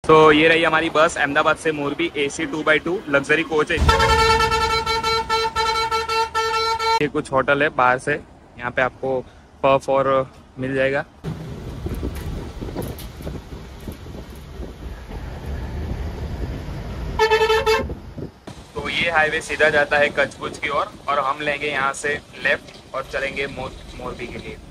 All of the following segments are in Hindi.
ये रही हमारी बस अहमदाबाद से Morbi AC 2x2 luxury coach है। ये कुछ होटल है बाहर से, यहाँ पे आपको पफ और मिल जाएगा। तो ये हाईवे सीधा जाता है कच्छ की ओर और हम लेंगे यहाँ से लेफ्ट और चलेंगे मोरबी के लिए।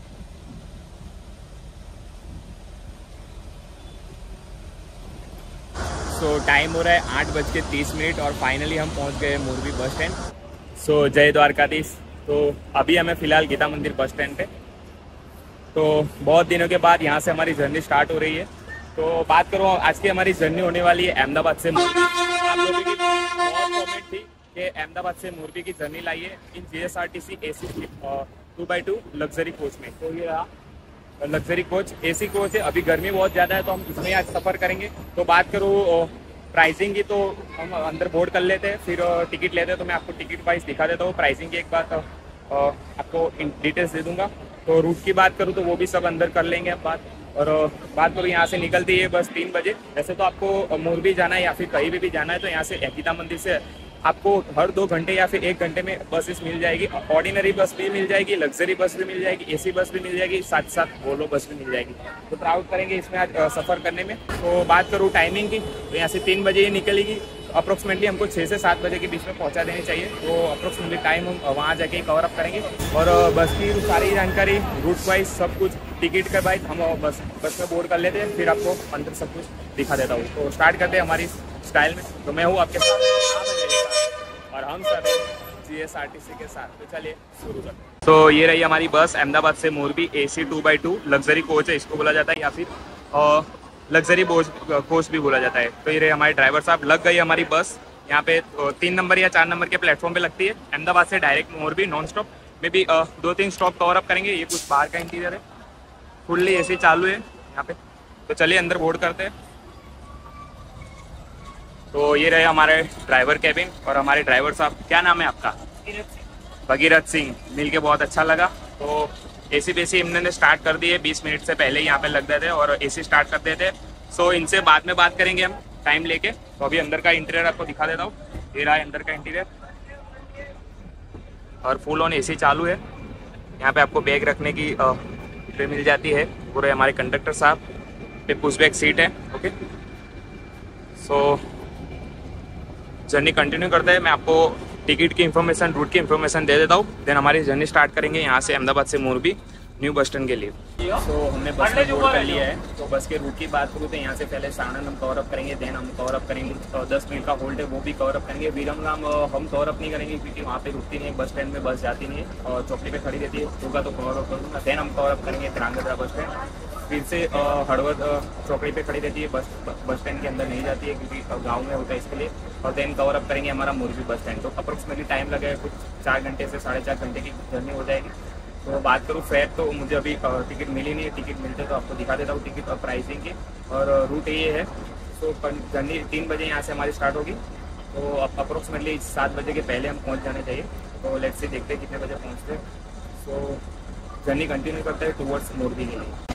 टाइम हो रहा है 8:30 और फाइनली हम पहुंच गए मोरबी बस स्टैंड। जय द्वारकाधीश। तो अभी हमें फिलहाल गीता मंदिर बस स्टैंड पे, तो बहुत दिनों के बाद यहाँ से हमारी जर्नी स्टार्ट हो रही है। तो बात करूँ आज की हमारी जर्नी होने वाली है अहमदाबाद से मोरबी। आप लोगों की बहुत कमेंट थी कि अहमदाबाद से मोरबी की जर्नी लाइए in GSRTC AC 2x2 luxury coach में। तो ये रहा लग्जरी कोच, AC कोच है। अभी गर्मी बहुत ज़्यादा है तो हम इसमें आज सफ़र करेंगे। तो बात करूँ प्राइसिंग की, तो हम अंदर बोर्ड कर लेते हैं, फिर टिकट लेते हैं। तो मैं आपको टिकट वाइज दिखा देता हूँ। प्राइसिंग की एक बात आपको डिटेल्स दे दूंगा। तो रूट की बात करूँ तो वो भी सब अंदर कर लेंगे अब बात। और बात करूँ यहाँ से निकलती है बस 3 बजे। वैसे तो आपको मोरबी जाना है या फिर कहीं भी जाना है तो यहाँ से गीता मंदिर से आपको हर 2 घंटे या फिर 1 घंटे में बसेस मिल जाएगी। ऑर्डिनरी बस भी मिल जाएगी, लग्जरी बस भी मिल जाएगी, AC बस भी मिल जाएगी, साथ साथ वोल्वो बस भी मिल जाएगी। तो ट्रैवल करेंगे इसमें आज सफ़र करने में। तो बात करूँ टाइमिंग की, तो यहाँ से 3 बजे ही निकलेगी। अप्रोक्सीमेटली हमको 6 से 7 बजे के बीच में पहुँचा देनी चाहिए। तो अप्रोक्सीमेटली टाइम हम वहाँ जाके कवर अप करेंगे। और बस की सारी जानकारी, रूट वाइज सब कुछ, टिकट का वाइज हम बस में बोर्ड कर लेते हैं, फिर आपको अंदर सब कुछ दिखा देता हूँ। तो स्टार्ट करते हैं हमारी स्टाइल में। तो मैं हूँ आपके साथ और हम सब GSRTC के साथ। तो चलिए शुरू करते हैं। तो ये रही हमारी बस अहमदाबाद से Morbi AC 2x2 luxury coach है, इसको बोला जाता है, या फिर लग्जरी कोच भी बोला जाता है। तो ये रहे हमारे ड्राइवर साहब। लग गई हमारी बस यहाँ पे 3 नंबर या 4 नंबर के प्लेटफॉर्म पे लगती है। अहमदाबाद से डायरेक्ट मोरबी नॉन स्टॉप में भी 2-3 स्टॉप कवर अप करेंगे। ये कुछ बाहर का इंटीरियर है, फुल्ली AC चालू है यहाँ पे। तो चलिए अंदर बोर्ड करते हैं। तो ये रहे हमारे ड्राइवर कैबिन और हमारे ड्राइवर साहब। क्या नाम है आपका? भगीरथ सिंह। मिल के बहुत अच्छा लगा। तो AC बेसी इन्होंने स्टार्ट कर दी है, 20 मिनट से पहले यहाँ पे लग गए थे और AC स्टार्ट कर देते। इनसे बाद में बात करेंगे हम टाइम लेके। तो अभी अंदर का इंटीरियर आपको दिखा देता हूँ। ये रहा अंदर का इंटीरियर और फुल ऑन AC चालू है। यहाँ पे आपको बैग रखने की पे मिल जाती है। पूरे हमारे कंडक्टर साहब पे पुश बैक सीट है। ओके, जर्नी कंटिन्यू करते हैं। मैं आपको टिकट की इन्फॉर्मेशन, रूट की इन्फॉर्मेशन दे देता हूँ। देन हमारी जर्नी स्टार्ट करेंगे यहाँ से अहमदाबाद से मोरबी न्यू बस स्टैंड के लिए। हमने बस में बोर्ड कर लिया है। तो बस के रूट की बात करूँ तो यहाँ से पहले साणंद हम कवर अप करेंगे, देन हम कवर अप करेंगे 10 मिनट का होल्ड है वो भी कवर अप करेंगे। विरमगाम हम कवर अप नहीं करेंगे क्योंकि वहाँ पे रुकती नहीं है, बस स्टैंड में बस जाती नहीं है और चौकड़ी पे खड़ी रहती है। होगा तो कवर अप करूँगा। देन हम कवर अप करेंगे ध्रांगध्रा बस स्टैंड, फिर से हड़वद चौकड़ी पे खड़ी रहती है, बस स्टैंड के अंदर नहीं जाती है क्योंकि गांव में होता है इसके लिए। और देन कवर अप करेंगे हमारा मोरबी बस स्टैंड। तो अप्रोक्सीमेटली टाइम लगेगा कुछ 4 घंटे से 4.5 घंटे की जर्नी हो जाएगी। तो बात करूँ फेयर, तो मुझे अभी टिकट मिली नहीं है। टिकट मिलते तो आपको दिखा देता हूँ टिकट और प्राइसिंग की। और रूट ये है। जर्नी 3 बजे यहाँ से हमारी स्टार्ट होगी। तो अप्रोक्सीमेटली 7 बजे के पहले हम पहुँच जाने चाहिए। तो लेट्स से देखते हैं कितने बजे पहुँचते हैं। जर्नी कंटिन्यू करते हैं टूवर्ड्स मोरबी के लिए।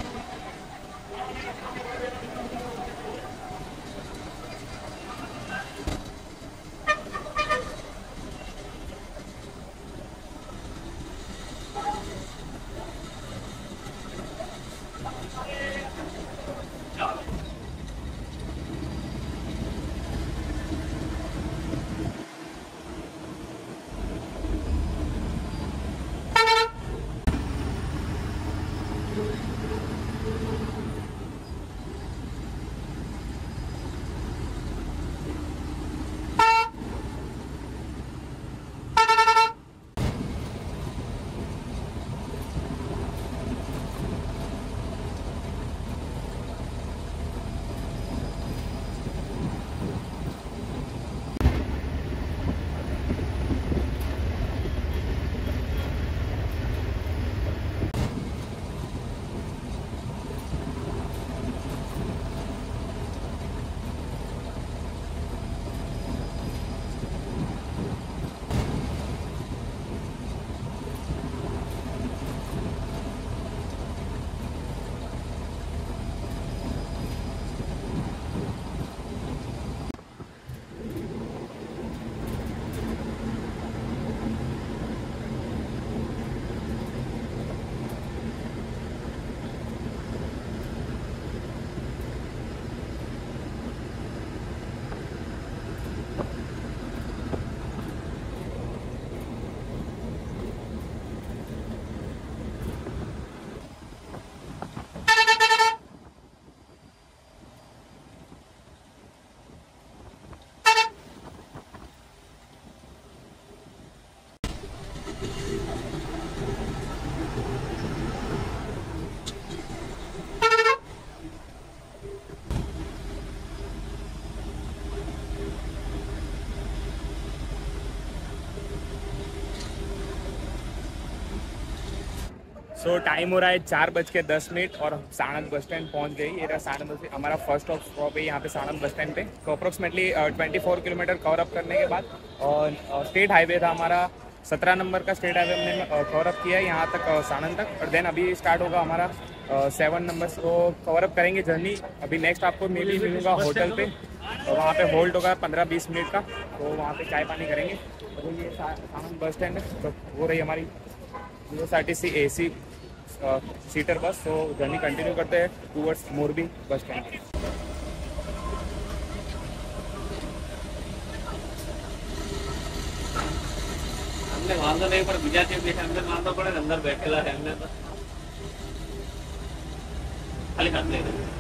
सो टाइम हो रहा है 4:10 और साणंद बस स्टैंड पहुंच गई। ये रहा साणंद बस, हमारा फर्स्ट ऑफ स्टॉप है यहाँ पे साणंद बस स्टैंड पे। तो अप्रोक्सीमेटली 24 किलोमीटर कवर अप करने के बाद, और स्टेट हाईवे था हमारा, 17 नंबर का स्टेट हाईवे हमने कवर अप किया है यहाँ तक, साणंद तक। और देन अभी स्टार्ट होगा हमारा 7 नंबर, तो कवर अप करेंगे जर्नी। अभी नेक्स्ट आपको मे बी मिलूंगा होटल पे, और वहाँ पे होल्ड होगा 15-20 मिनट का, तो वहाँ पे चाय पानी करेंगे। तो ये साणंद बस स्टैंड है, तो हो रही हमारी USRTC AC सीटर बस। तो जर्नी कंटिन्यू करते हैं टूवर्ड्स मोरबी बस स्टैंड। हमने वांधो नहीं, पर गुजराती देश अंदर वांधो पड़े, अंदर बैठेला है हमने तो खाली हाथ नहीं दे।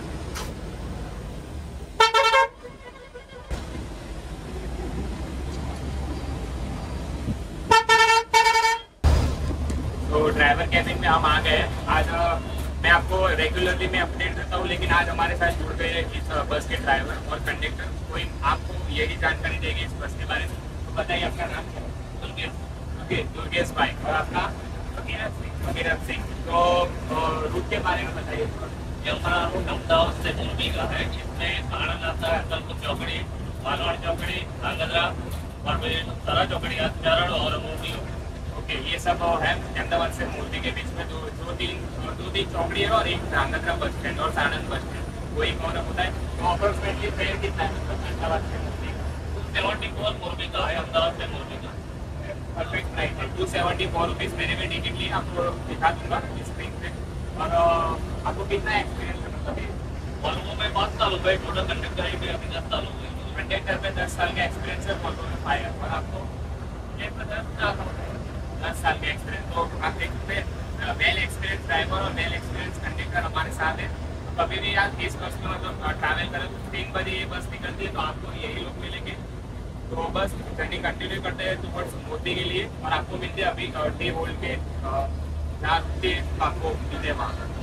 तो ड्राइवर कैबिन में हम आ गए हैं। आज मैं आपको रेगुलरली मैं अपडेट देता हूँ, लेकिन आज हमारे साथ जुड़ गए इस बस के ड्राइवर और कंडक्टर। कोई आपको यही जानकारी देंगे इस बस के बारे में। तो बताइए आपका नाम क्या है? दुर्गेश भाई। और आपका? भगीरथ सिंह। तो रूट के बारे में बताइए। ये हमारा रूट अहमदाबाद से मोरबी का है, जिसमें साणंद आता है, अक्कलपुर चौकड़ी, मालवाड़ चौकड़ी, धांगध्रा और सारा चौकड़ी, चरण और मोरबी। ओके, ये सब है अहमदाबाद से मोरबी के बीच में दो तीन चौकड़ी है, और एक धांगध्रा बस स्टैंड और साणंद बस स्टैंड, वही कवर होता है। तो अप्रोक्सीमेटली फेयर कितना है अहमदाबाद से मोरबी? 274 मोरबी का है, अहमदाबाद से मोरबी का। परफेक्ट प्राइस है, 274 रुपीज़। मैंने भी टिकट ली, आपको दिखा दूंगा स्क्रीन पे। और आपको कितना एक्सपीरियंस है? मतलब वॉल्वो में 5 साल हो गए, टोटल कंडक्टर भी अभी 10 साल हो गए। कंडक्टर पे 10 साल का एक्सपीरियंस है, वॉल्वो में 5 और आपको ये 10 साल का एक्सपीरियंस। तो आप देख सकते हैं वेल एक्सपीरियंस ड्राइवर और वेल एक्सपीरियंस कंडक्टर हमारे साथ है। तो कभी भी आप इस बस में मतलब ट्रैवल करें तो 3 बजे ये बस निकलती है, तो आपको यही लोग मिलेंगे। तो बस जर्नी कंटिन्यू करते हैं टुवर्ड्स मोदी के लिए, और आपको मिलते हैं अभी टी होल्ड के जहाँ आपको मिलते हैं वहाँ पर।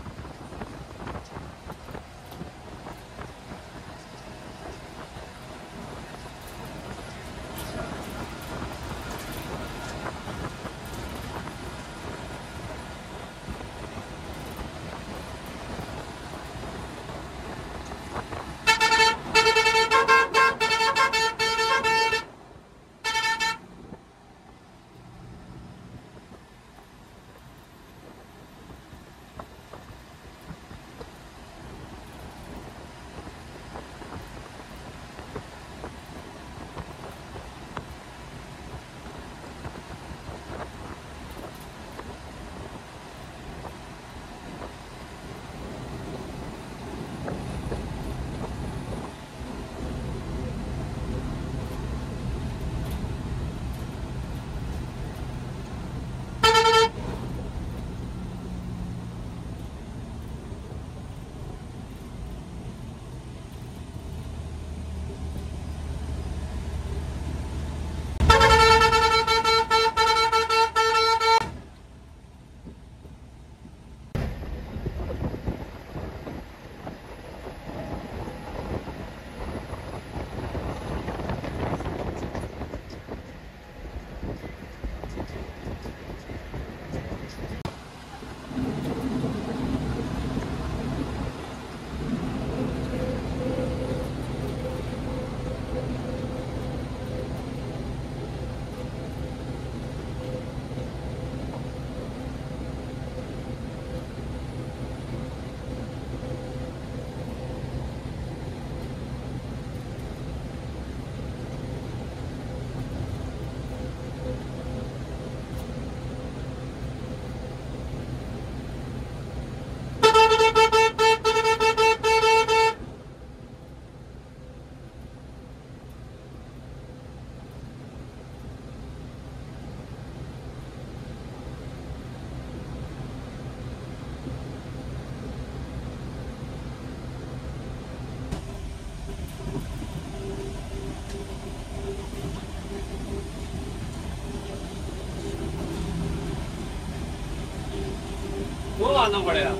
वो आना पड़ेगा।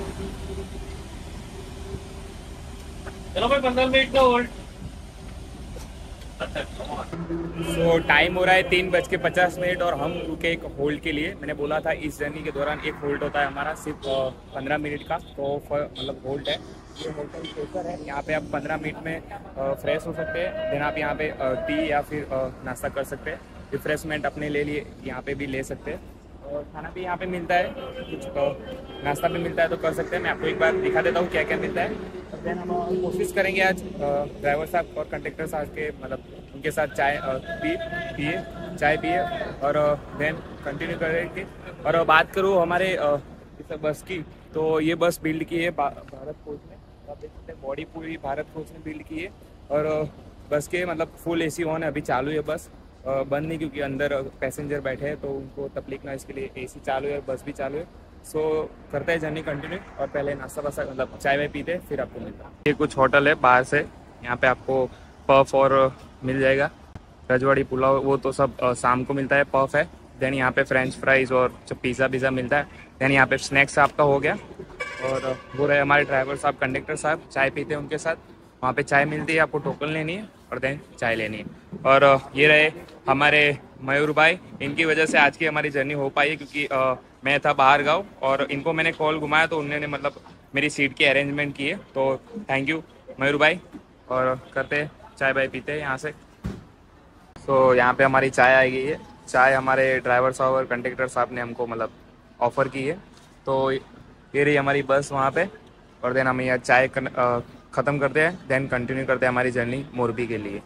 चलो भाई 15 मिनट का होल्ड। सो टाइम हो रहा है 3:50 और हम रुके एक होल्ड के लिए। मैंने बोला था इस जर्नी के दौरान एक होल्ड होता है हमारा सिर्फ 15 मिनट का, तो मतलब होल्ड है। ये होटल स्टेशन है, यहाँ पे आप 15 मिनट में फ्रेश हो सकते हैं। देन आप यहाँ पे टी या फिर नाश्ता कर सकते हैं। रिफ्रेशमेंट अपने ले लिए यहाँ पे भी ले सकते हैं, और खाना भी यहाँ पे मिलता है, कुछ नाश्ता भी मिलता है तो कर सकते हैं। मैं आपको एक बार दिखा देता हूँ क्या क्या मिलता है। देन हम कोशिश करेंगे आज ड्राइवर साहब और कंडक्टर साहब के मतलब उनके साथ चाय पिए और देन कंटिन्यू करेंगे। और बात करूँ हमारे इस बस की, तो ये बस बिल्ड की है भारत फोर्स ने। आप देख सकते हैं बॉडी पूरी भारत फोर्स ने बिल्ड की है। और बस के मतलब फुल AC ऑन है, अभी चालू है बस, बंद नहीं क्योंकि अंदर पैसेंजर बैठे हैं तो उनको तकलीफ ना, इसके लिए AC चालू है, बस भी चालू है। सो करते हैं जर्नी कंटिन्यू, और पहले नाश्ता वास्ता मतलब चाय वाय पीते हैं फिर आपको मिलता है। ये कुछ होटल है बाहर से, यहाँ पे आपको पफ और मिल जाएगा। रजवाड़ी पुलाव वो तो सब शाम को मिलता है, पफ है। देन यहाँ पे फ्रेंच फ्राइज और पिज़्ज़ा मिलता है। देन यहाँ पे स्नैक्स आपका हो गया। और वो रहे हमारे ड्राइवर साहब, कंडक्टर साहब, चाय पीते हैं उनके साथ। वहाँ पे चाय मिलती है, आपको टोकन लेनी है और देन चाय लेनी है। और ये रहे हमारे मयूर भाई, इनकी वजह से आज की हमारी जर्नी हो पाई है, क्योंकि मैं था बाहर गाँव और इनको मैंने कॉल घुमाया तो उन्होंने मतलब मेरी सीट की अरेंजमेंट की है। तो थैंक यू मयूर भाई। और करते चाय बाय पीते हैं यहाँ से। तो यहाँ पे हमारी चाय आई गई है। चाय हमारे ड्राइवर साहब और कंडक्टर साहब ने हमको मतलब ऑफ़र की है। तो ये रही हमारी बस वहाँ पे, और देन हम यहाँ चाय ख़त्म करते हैं, देन कंटिन्यू करते हैं हमारी जर्नी मोरबी के लिए।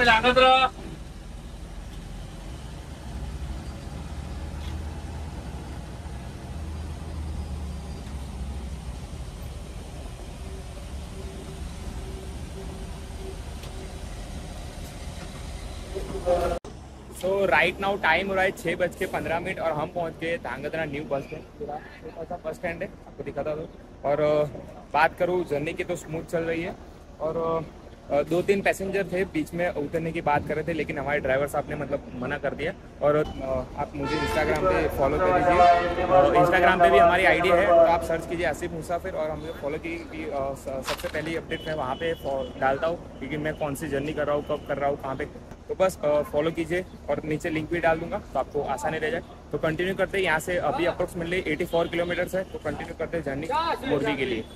पे ध्यान। सो राइट नाउ टाइम हो रहा है 6:15 और हम पहुंच गए धांगध्रा न्यू बस स्टैंड। पूरा छोटा सा बस स्टैंड है, आपको दिखाता हूँ। और बात करूँ जर्नी की तो स्मूथ चल रही है। और 2-3 पैसेंजर थे, बीच में उतरने की बात कर रहे थे, लेकिन हमारे ड्राइवर साहब ने मतलब मना कर दिया। और आप मुझे इंस्टाग्राम पे फॉलो कर लीजिए। इंस्टाग्राम पे भी हमारी आईडी है, तो आप सर्च कीजिए आसिफ मुसाफिर और हमें फॉलो की। सबसे पहली अपडेट मैं वहाँ पे डालता हूँ, क्योंकि मैं कौन सी जर्नी कर रहा हूँ, कब कर रहा हूँ, कहाँ पे। तो बस फॉलो कीजिए और नीचे लिंक भी डाल दूंगा, तो आपको आसानी रह जाए। तो कंटिन्यू करते हैं। यहाँ से अभी अप्रोक्सीमेटली 84 किलोमीटर्स है, तो कंटिन्यू करते हैं जर्नी मोरबी के लिए।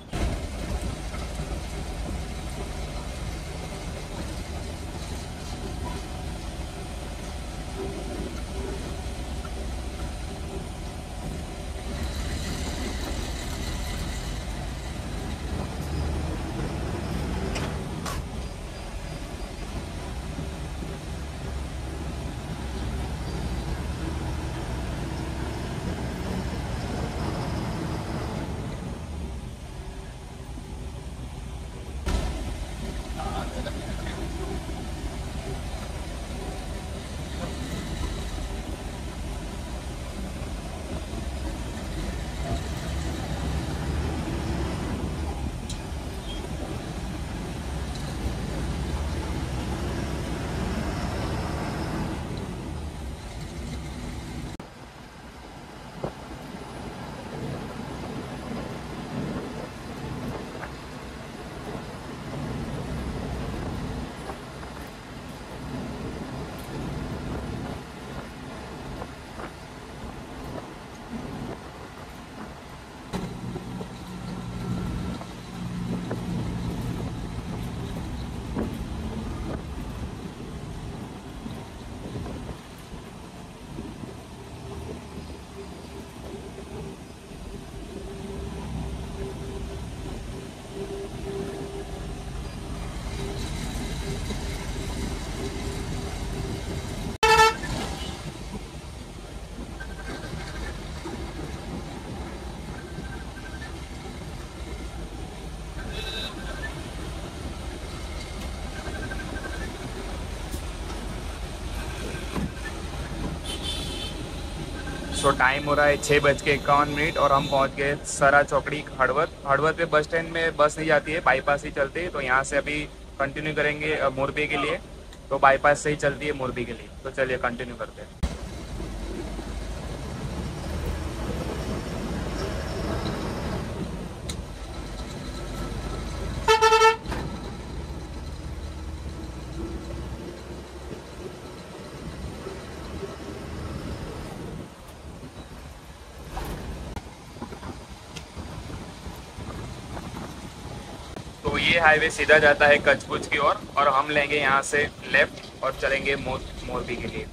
सो टाइम हो रहा है 6:51 और हम पहुंच गए सरा चौकड़ी हड़वद। हड़वद पे बस स्टैंड में बस नहीं जाती है, बाईपास ही चलती है। तो यहाँ से अभी कंटिन्यू करेंगे मोरबी के लिए। तो बाईपास से ही चलती है मोरबी के लिए। तो चलिए कंटिन्यू करते हैं। तो ये हाईवे सीधा जाता है कच्छ की ओर और हम लेंगे यहाँ से लेफ्ट और चलेंगे मोरबी के लिए।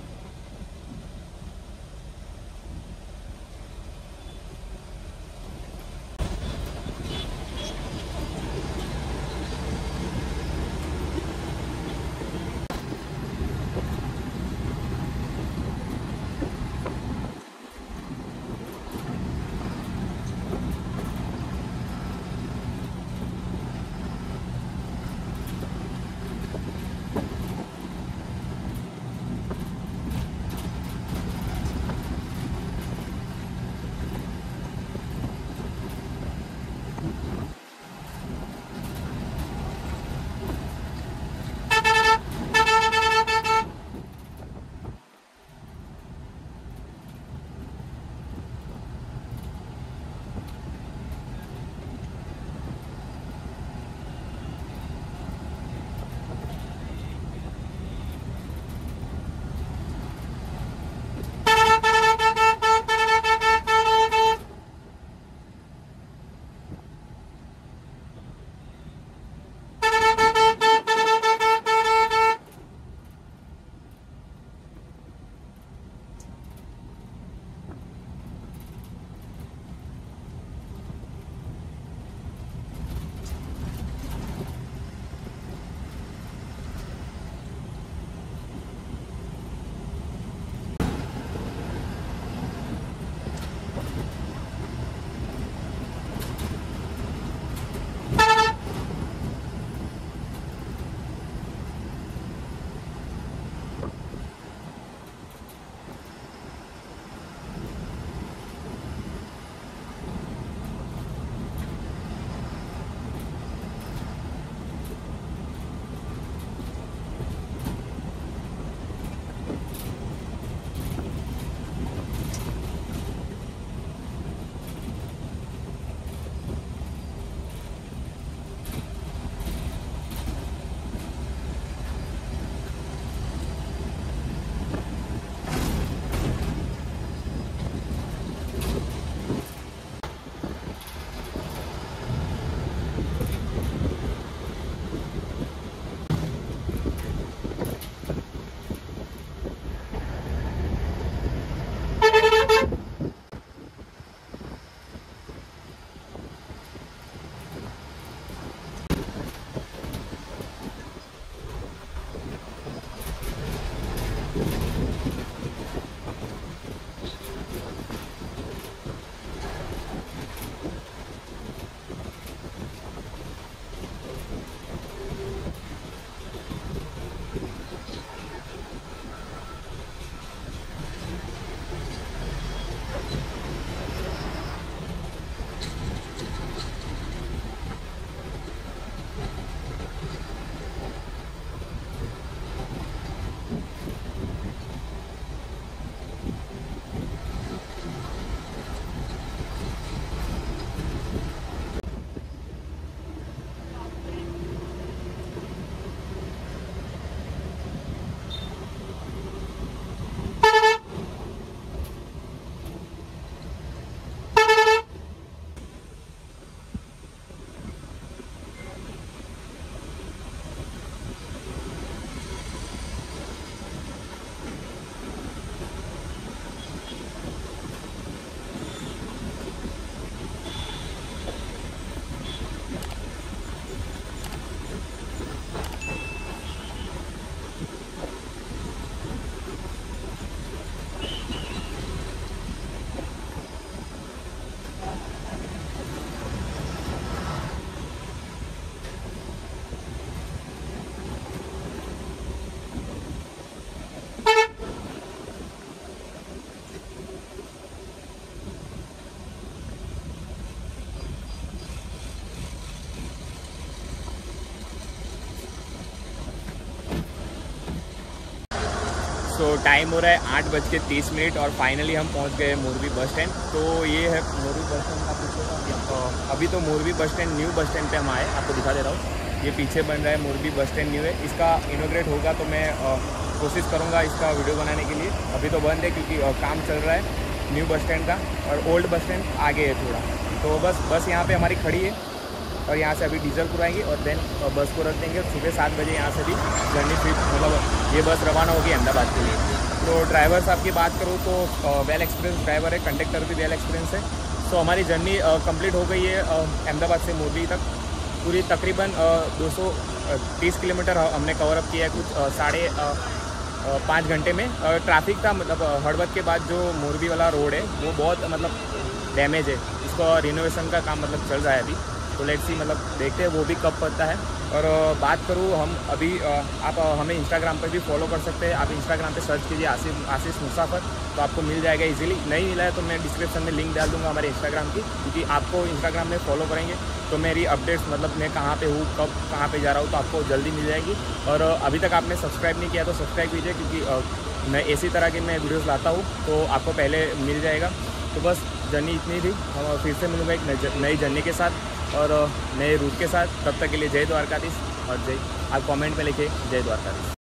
सो टाइम हो रहा है 8:30 और फाइनली हम पहुंच गए मोरबी बस स्टैंड। तो ये है मोरबी बस स्टैंड का पीछे। अभी तो Morbi bus stand new bus stand पे हम आए, आपको दिखा दे रहा हूँ। ये पीछे बन रहा है मोरबी बस स्टैंड न्यू है। इसका इनोग्रेट होगा तो मैं कोशिश करूँगा इसका वीडियो बनाने के लिए। अभी तो बंद है क्योंकि काम चल रहा है न्यू बस स्टैंड का, और ओल्ड बस स्टैंड आगे है थोड़ा। तो बस यहाँ पर हमारी खड़ी है और यहाँ से अभी डीजल पुराएंगे और देन बस को रख देंगे। सुबह 7 बजे यहाँ से भी जर्नी फिर मतलब ये बस रवाना होगी अहमदाबाद के लिए। तो ड्राइवर साहब की बात करूँ तो वेल एक्सपीरियंस ड्राइवर है, कंडक्टर भी वेल एक्सपीरियंस है। सो हमारी जर्नी कंप्लीट हो गई है अहमदाबाद से मोरबी तक। पूरी तकरीबन 230 किलोमीटर हमने कवर अप किया है कुछ 5 घंटे में। ट्रैफिक था, मतलब हड़बद के बाद जो मोरबी वाला रोड है वो बहुत मतलब डैमेज है, इसका रिनोवेशन का काम मतलब चल रहा है अभी। तो लेट्स सी मतलब देखते हैं वो भी कब पड़ता है। और बात करूँ हम अभी आप हमें इंस्टाग्राम पर भी फॉलो कर सकते हैं। आप इंस्टाग्राम पे सर्च कीजिए आशीष मुसाफर, तो आपको मिल जाएगा इजीली। नहीं मिला है तो मैं डिस्क्रिप्शन में लिंक डाल दूंगा हमारे इंस्टाग्राम की, क्योंकि आपको इंस्टाग्राम में फॉलो करेंगे तो मेरी अपडेट्स मतलब मैं कहाँ पे हूँ, कब कहाँ पे जा रहा हूँ, तो आपको जल्दी मिल जाएगी। और अभी तक आपने सब्सक्राइब नहीं किया तो सब्सक्राइब कीजिए, क्योंकि मैं इसी तरह के मैं वीडियोज़ लाता हूँ तो आपको पहले मिल जाएगा। तो बस जर्नी इतनी थी। हम फिर से मिलूँगा एक नई जर्नी के साथ और नए रूट के साथ। तब तक के लिए जय द्वारकाधीश। और जय, आप कमेंट में लिखिए जय द्वारकाधीश।